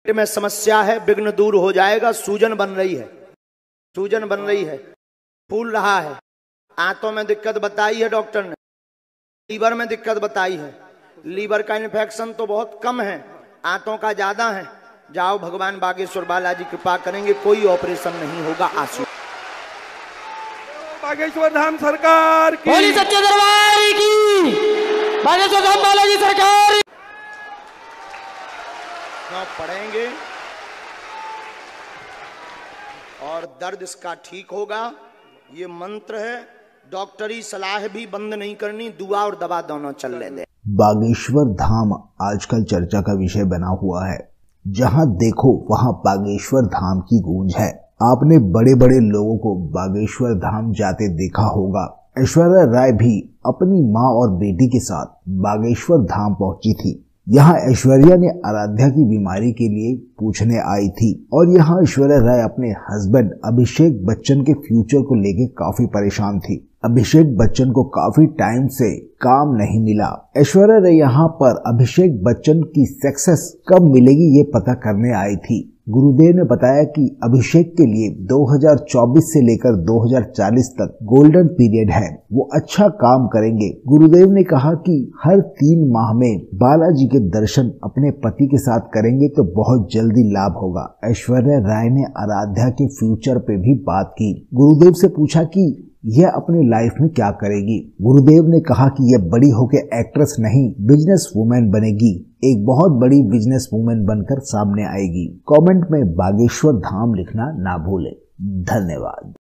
में समस्या है, विघ्न दूर हो जाएगा। सूजन बन रही है, सूजन बन रही है, फूल रहा है। आंतों में दिक्कत बताई है डॉक्टर ने, लीवर में दिक्कत बताई है। लीवर का इन्फेक्शन तो बहुत कम है, आंतों का ज्यादा है। जाओ, भगवान बागेश्वर बालाजी कृपा करेंगे, कोई ऑपरेशन नहीं होगा। आंसू बागेश्वर धाम सरकार की, बोली सच्चे दरबार की, बागेश्वर धाम बालाजी सरकार पड़ेंगे और दर्द इसका ठीक होगा। ये मंत्र है, डॉक्टरी सलाह भी बंद नहीं करनी, दुआ और दवा दोनों चल रहे। बागेश्वर धाम आजकल चर्चा का विषय बना हुआ है। जहां देखो वहां बागेश्वर धाम की गूंज है। आपने बड़े बड़े लोगों को बागेश्वर धाम जाते देखा होगा। ऐश्वर्या राय भी अपनी मां और बेटी के साथ बागेश्वर धाम पहुंची थी। यहाँ ऐश्वर्या ने आराध्या की बीमारी के लिए पूछने आई थी और यहाँ ऐश्वर्या राय अपने हस्बैंड अभिषेक बच्चन के फ्यूचर को लेके काफी परेशान थी। अभिषेक बच्चन को काफी टाइम से काम नहीं मिला। ऐश्वर्या राय यहाँ पर अभिषेक बच्चन की सक्सेस कब मिलेगी ये पता करने आई थी। गुरुदेव ने बताया कि अभिषेक के लिए 2024 से लेकर 2040 तक गोल्डन पीरियड है, वो अच्छा काम करेंगे। गुरुदेव ने कहा कि हर 3 माह में बालाजी के दर्शन अपने पति के साथ करेंगे तो बहुत जल्दी लाभ होगा। ऐश्वर्या राय ने आराध्या के फ्यूचर पे भी बात की। गुरुदेव से पूछा कि यह अपनी लाइफ में क्या करेगी। गुरुदेव ने कहा कि यह बड़ी होकर एक्ट्रेस नहीं, बिजनेस वुमेन बनेगी, एक बहुत बड़ी बिजनेस वुमेन बनकर सामने आएगी। कमेंट में बागेश्वर धाम लिखना ना भूले। धन्यवाद।